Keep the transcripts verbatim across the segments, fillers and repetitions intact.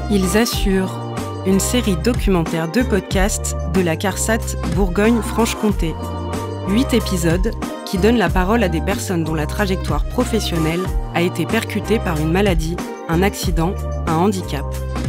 Ils assurent, une série documentaire de podcasts de la CARSAT Bourgogne-Franche-Comté. Huit épisodes qui donnent la parole à des personnes dont la trajectoire professionnelle a été percutée par une maladie, un accident, un handicap.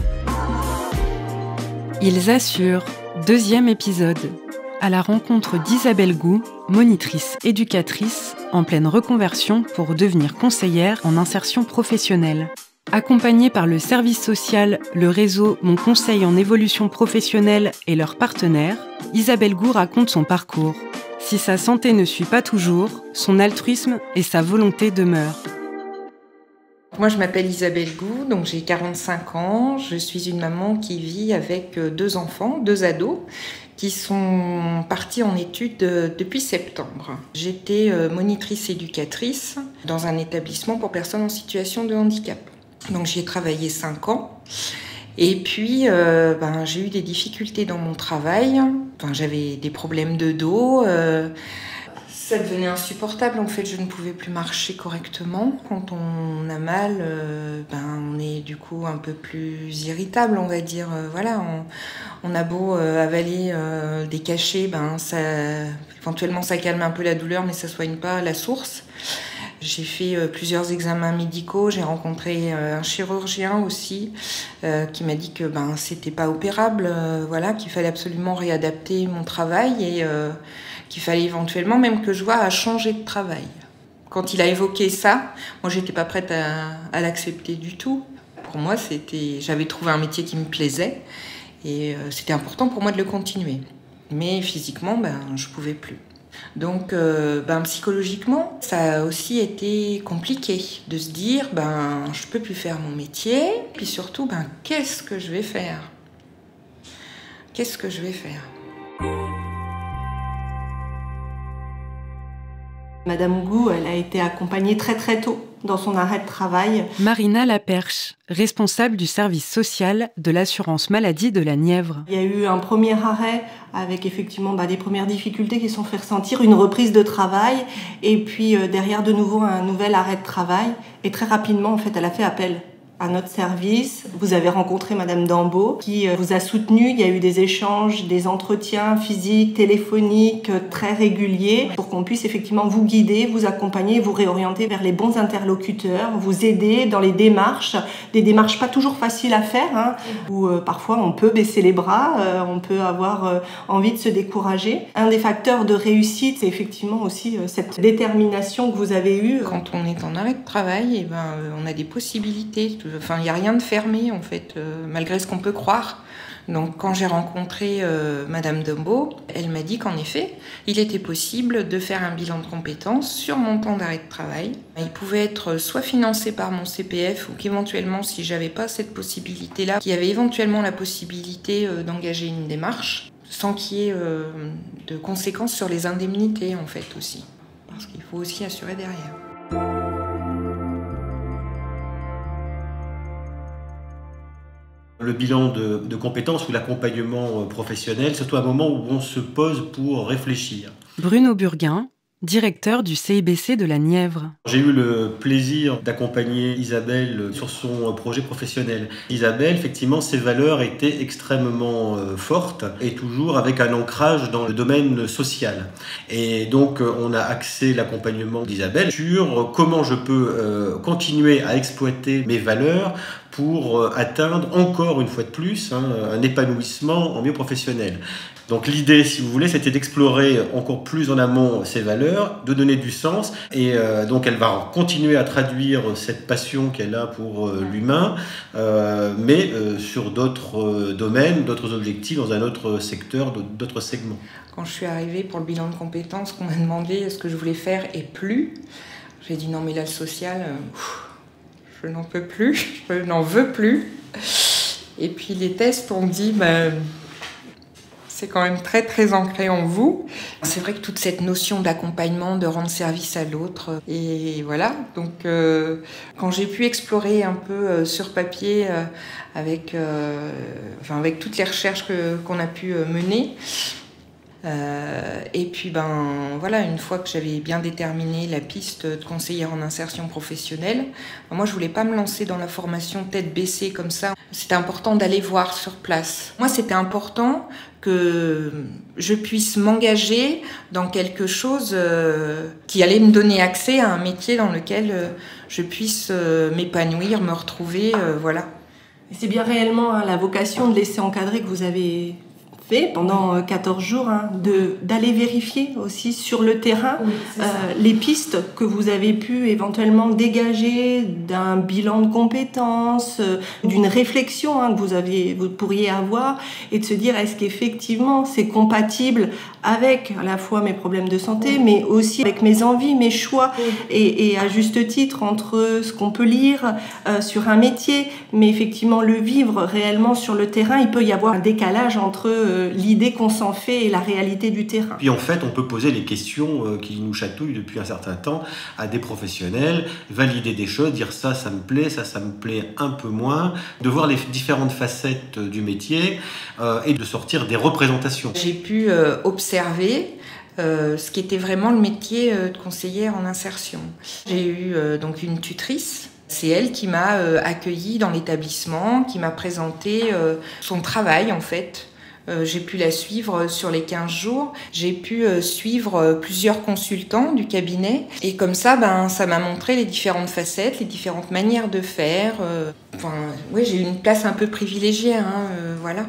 Ils assurent, deuxième épisode, à la rencontre d'Isabelle Gou, monitrice éducatrice en pleine reconversion pour devenir conseillère en insertion professionnelle. Accompagnée par le service social, le réseau Mon Conseil en évolution professionnelle et leurs partenaires, Isabelle Gou raconte son parcours. Si sa santé ne suit pas toujours, son altruisme et sa volonté demeurent. Moi, je m'appelle Isabelle Gou, donc j'ai quarante-cinq ans. Je suis une maman qui vit avec deux enfants, deux ados, qui sont partis en études depuis septembre. J'étais monitrice éducatrice dans un établissement pour personnes en situation de handicap. Donc j'y ai travaillé cinq ans. Et puis, euh, ben, j'ai eu des difficultés dans mon travail. Enfin, j'avais des problèmes de dos. Euh, ça devenait insupportable. En fait, je ne pouvais plus marcher correctement. Quand on a mal, euh, ben, on est du coup un peu plus irritable, on va dire. Euh, voilà, on, on a beau euh, avaler euh, des cachets, ben, ça, éventuellement ça calme un peu la douleur, mais ça ne soigne pas la source. J'ai fait euh, plusieurs examens médicaux, j'ai rencontré euh, un chirurgien aussi euh, qui m'a dit que ben c'était pas opérable, euh, voilà, qu'il fallait absolument réadapter mon travail et euh, qu'il fallait éventuellement même que je voie à changer de travail. Quand il a évoqué ça, moi j'étais pas prête à, à l'accepter du tout. Pour moi, c'était, j'avais trouvé un métier qui me plaisait et euh, c'était important pour moi de le continuer. Mais physiquement, ben je pouvais plus. Donc, euh, ben, psychologiquement, ça a aussi été compliqué de se dire, ben, je peux plus faire mon métier, puis surtout, ben, qu'est-ce que je vais faire ? Qu'est-ce que je vais faire ? Madame Gou, elle a été accompagnée très très tôt dans son arrêt de travail. Marina Laperche, responsable du service social de l'assurance maladie de la Nièvre. Il y a eu un premier arrêt avec effectivement bah, des premières difficultés qui se sont fait ressentir, une reprise de travail et puis euh, derrière de nouveau un nouvel arrêt de travail. Et très rapidement, en fait, elle a fait appel à notre service. Vous avez rencontré Madame Dambeau qui vous a soutenu. Il y a eu des échanges, des entretiens physiques, téléphoniques très réguliers pour qu'on puisse effectivement vous guider, vous accompagner, vous réorienter vers les bons interlocuteurs, vous aider dans les démarches, des démarches pas toujours faciles à faire, hein, où euh, parfois on peut baisser les bras, euh, on peut avoir euh, envie de se décourager. Un des facteurs de réussite, c'est effectivement aussi euh, cette détermination que vous avez eue. Quand on est en arrêt de travail, eh ben, euh, on a des possibilités. Enfin, il n'y a rien de fermé, en fait, euh, malgré ce qu'on peut croire. Donc, quand j'ai rencontré euh, Madame Dambeau, elle m'a dit qu'en effet, il était possible de faire un bilan de compétences sur mon temps d'arrêt de travail. Il pouvait être soit financé par mon C P F ou qu'éventuellement, si j'avais pas cette possibilité-là, qu'il y avait éventuellement la possibilité euh, d'engager une démarche, sans qu'il y ait euh, de conséquences sur les indemnités, en fait, aussi. Parce qu'il faut aussi assurer derrière. Le bilan de, de compétences ou l'accompagnement professionnel, c'est surtout un moment où on se pose pour réfléchir. Bruno Burguin, directeur du C I B C de la Nièvre. J'ai eu le plaisir d'accompagner Isabelle sur son projet professionnel. Isabelle, effectivement, ses valeurs étaient extrêmement fortes et toujours avec un ancrage dans le domaine social. Et donc, on a axé l'accompagnement d'Isabelle sur comment je peux euh, continuer à exploiter mes valeurs pour atteindre encore une fois de plus hein, un épanouissement en milieu professionnel. Donc l'idée, si vous voulez, c'était d'explorer encore plus en amont ces valeurs, de donner du sens. Et euh, donc elle va continuer à traduire cette passion qu'elle a pour euh, l'humain, euh, mais euh, sur d'autres euh, domaines, d'autres objectifs, dans un autre secteur, d'autres segments. Quand je suis arrivée pour le bilan de compétences, qu'on m'a demandé ce que je voulais faire et plus, j'ai dit non mais là le social, euh, je n'en peux plus, je n'en veux plus. Et puis les tests ont dit... Bah, c'est quand même très très ancré en vous. C'est vrai que toute cette notion d'accompagnement, de rendre service à l'autre, et voilà. Donc euh, quand j'ai pu explorer un peu euh, sur papier euh, avec, euh, enfin, avec toutes les recherches que, qu'on a pu euh, mener, Euh, et puis ben voilà, une fois que j'avais bien déterminé la piste de conseillère en insertion professionnelle, moi je voulais pas me lancer dans la formation tête baissée comme ça. C'était important d'aller voir sur place. Moi c'était important que je puisse m'engager dans quelque chose euh, qui allait me donner accès à un métier dans lequel euh, je puisse euh, m'épanouir, me retrouver, euh, voilà. Et c'est bien réellement hein, la vocation de laisser encadrer que vous avez fait pendant quatorze jours, hein, de, d'aller vérifier aussi sur le terrain oui, euh, les pistes que vous avez pu éventuellement dégager d'un bilan de compétences, euh, d'une réflexion hein, que vous, aviez, vous pourriez avoir, et de se dire est-ce qu'effectivement c'est compatible avec à la fois mes problèmes de santé, oui. mais aussi avec mes envies, mes choix, oui. et, et à juste titre entre ce qu'on peut lire euh, sur un métier, mais effectivement le vivre réellement sur le terrain, il peut y avoir un décalage entre euh, l'idée qu'on s'en fait et la réalité du terrain. Puis en fait, on peut poser les questions qui nous chatouillent depuis un certain temps à des professionnels, valider des choses, dire ça, ça me plaît, ça, ça me plaît un peu moins, de voir les différentes facettes du métier euh, et de sortir des représentations. J'ai pu euh, observer euh, ce qui était vraiment le métier euh, de conseillère en insertion. J'ai eu euh, donc une tutrice. C'est elle qui m'a euh, accueillie dans l'établissement, qui m'a présenté euh, son travail en fait. Euh, j'ai pu la suivre sur les quinze jours. J'ai pu euh, suivre euh, plusieurs consultants du cabinet. Et comme ça, ben, ça m'a montré les différentes facettes, les différentes manières de faire. Euh, enfin, ouais, j'ai eu une place un peu privilégiée, hein, euh, voilà.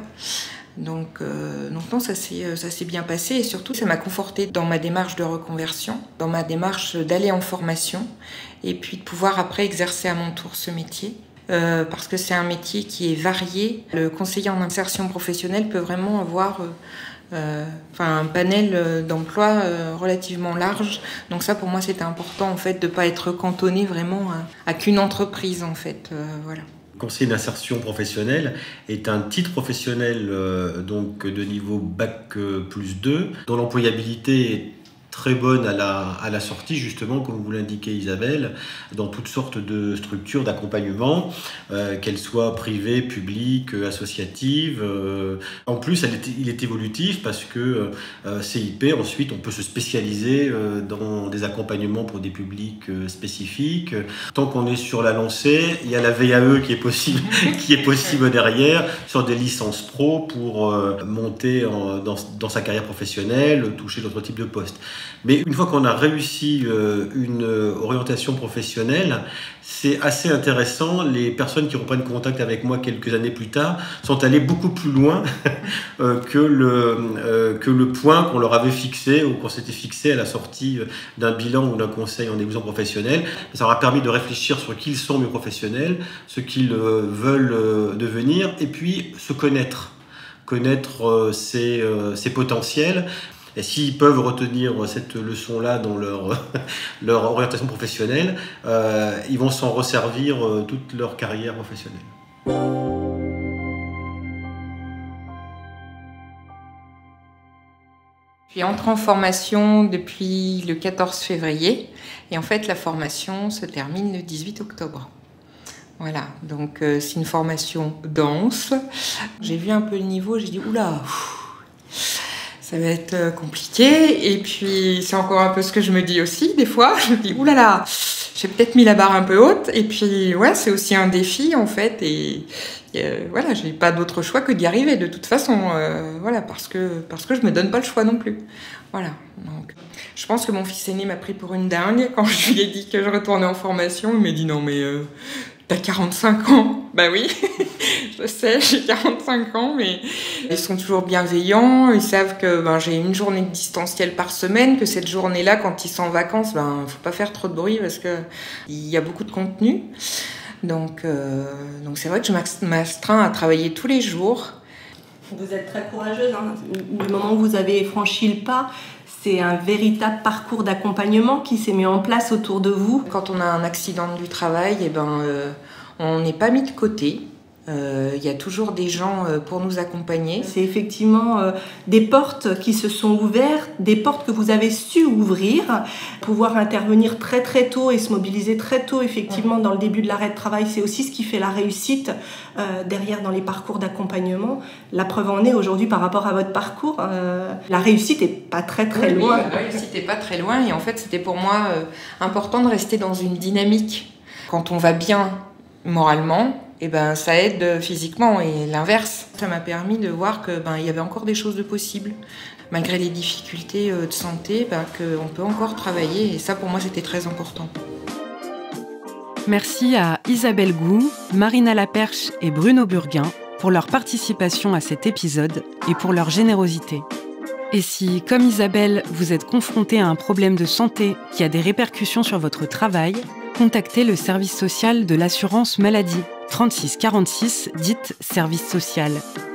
Donc, euh, donc non, ça s'est, ça s'est bien passé. Et surtout, ça m'a confortée dans ma démarche de reconversion, dans ma démarche d'aller en formation et puis de pouvoir après exercer à mon tour ce métier. Euh, parce que c'est un métier qui est varié. Le conseiller en insertion professionnelle peut vraiment avoir euh, euh, enfin, un panel d'emploi euh, relativement large. Donc ça, pour moi, c'était important en fait, de ne pas être cantonné vraiment à, à qu'une entreprise. En fait, euh, voilà. Conseiller d'insertion professionnelle est un titre professionnel euh, donc de niveau bac plus deux, dont l'employabilité est très bonne à la, à la sortie, justement, comme vous l'indiquez Isabelle, dans toutes sortes de structures d'accompagnement, euh, qu'elles soient privées, publiques, associatives. Euh, en plus, elle est, il est évolutif parce que euh, C I P, ensuite, on peut se spécialiser euh, dans des accompagnements pour des publics euh, spécifiques. Tant qu'on est sur la lancée, il y a la V A E qui est possible, qui est possible derrière, sur des licences pro pour euh, monter en, dans, dans sa carrière professionnelle, toucher d'autres types de postes. Mais une fois qu'on a réussi euh, une orientation professionnelle, c'est assez intéressant. Les personnes qui reprennent contact avec moi quelques années plus tard sont allées beaucoup plus loin euh, que, le, euh, que le point qu'on leur avait fixé ou qu'on s'était fixé à la sortie d'un bilan ou d'un conseil en évolution professionnelle. Ça leur a permis de réfléchir sur qui ils sont mes professionnels, ce qu'ils euh, veulent euh, devenir, et puis se connaître, connaître euh, ses, euh, ses potentiels. Et s'ils peuvent retenir cette leçon-là dans leur, leur orientation professionnelle, euh, ils vont s'en resservir euh, toute leur carrière professionnelle. Je suis entrée en formation depuis le quatorze février et en fait la formation se termine le dix-huit octobre. Voilà, donc euh, c'est une formation dense. J'ai vu un peu le niveau, j'ai dit oula. Ça va être compliqué, et puis c'est encore un peu ce que je me dis aussi des fois, je me dis oulala, j'ai peut-être mis la barre un peu haute, et puis ouais, c'est aussi un défi en fait, et, et euh, voilà, j'ai pas d'autre choix que d'y arriver de toute façon, euh, voilà, parce que, parce que je me donne pas le choix non plus, voilà. Donc, je pense que mon fils aîné m'a pris pour une dingue quand je lui ai dit que je retournais en formation, il m'a dit non mais euh, t'as quarante-cinq ans, bah oui. Je sais, j'ai quarante-cinq ans, mais ils sont toujours bienveillants. Ils savent que ben, j'ai une journée de distanciel par semaine, que cette journée-là, quand ils sont en vacances, ben, faut pas faire trop de bruit parce qu'il y a beaucoup de contenu. Donc, euh, donc c'est vrai que je m'astreins à travailler tous les jours. Vous êtes très courageuse. Hein. Du moment où vous avez franchi le pas, c'est un véritable parcours d'accompagnement qui s'est mis en place autour de vous. Quand on a un accident du travail, eh ben, euh, on n'est pas mis de côté. Euh, il y a toujours des gens euh, pour nous accompagner. C'est effectivement euh, des portes qui se sont ouvertes, des portes que vous avez su ouvrir, pouvoir intervenir très très tôt et se mobiliser très tôt effectivement dans le début de l'arrêt de travail, c'est aussi ce qui fait la réussite euh, derrière dans les parcours d'accompagnement. La preuve en est aujourd'hui par rapport à votre parcours, euh, la réussite est pas très très oui, loin. Oui, la réussite est pas très loin et en fait c'était pour moi euh, important de rester dans une dynamique. Quand on va bien moralement, et ben ça aide physiquement et l'inverse. Ça m'a permis de voir que ben il y avait encore des choses de possibles malgré les difficultés de santé, ben qu'on peut encore travailler et ça pour moi c'était très important. Merci à Isabelle Gou, Marina Laperche et Bruno Burguin pour leur participation à cet épisode et pour leur générosité. Et si, comme Isabelle, vous êtes confronté à un problème de santé qui a des répercussions sur votre travail, contactez le service social de l'assurance maladie. trente-six quarante-six, dites service social.